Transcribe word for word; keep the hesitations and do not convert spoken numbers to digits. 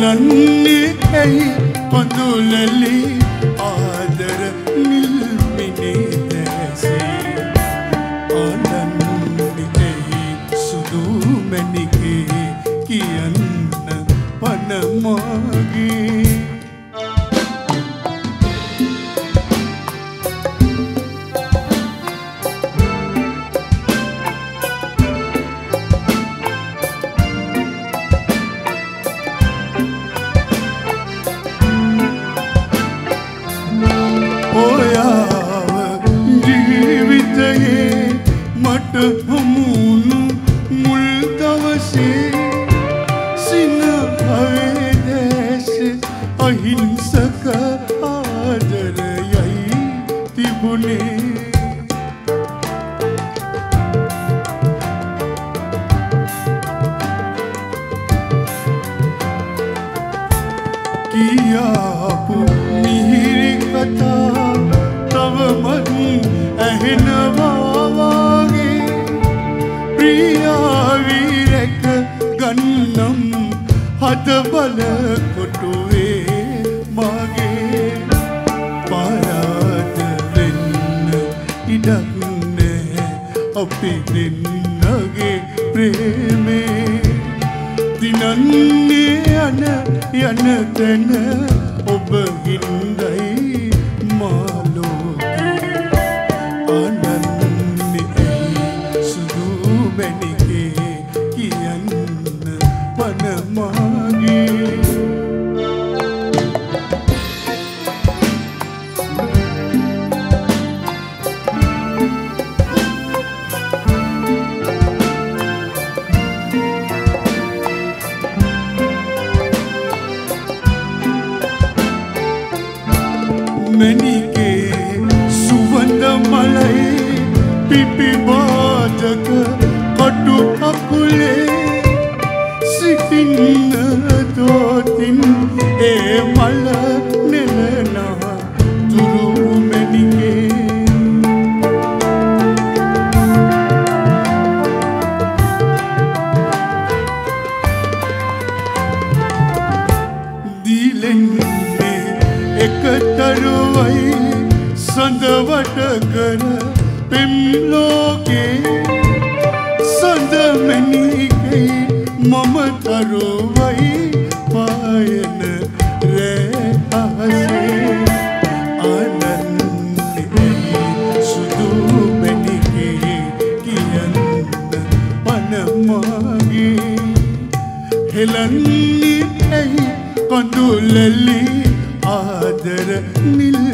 දිනන්නේ ඇයි පඳුලලි ආදර නිල්මිනේ දැසේ ආනන්නේ ඇයි සුදු මැණිකේ කියන්න පන මාගේ අහිංසක ආදරයයි තිබුණේ කියාපු මිහිරි කතා තවමත් ඇහෙනවා වාගේ ප්‍රියාවී රැක ගන්නම් හද බල කොටුවේ මාගේ පාරාද වෙන්න ඉඩක් නෑ අපි දෙන්නගේ ප්‍රේමේ දිනන්නේ යන යන තැන ඔබ හින්දයි මාලෝකේ ආනන්නේ ඇයි සුදු මැණිකේ කියන්න පන මාගේ මැණිකේ සුවඳ මලයි පිපි බාජක කටු අකුලේ සිටින්න දෝතින් ඒ මල නෙලනා තුරු මැණිකේ දීලෙන්නේ එකතරුවයි සඳවට කර පෙම් ලෝකේ සඳ මැණිකේ මම තරුවයි පායන රෑ අහසේ ආනන්නේ සුදු මැණිකේ කියන්න පන මාගේ හෙලන්නේ ඇයි කඳුලලි ආදර නිල්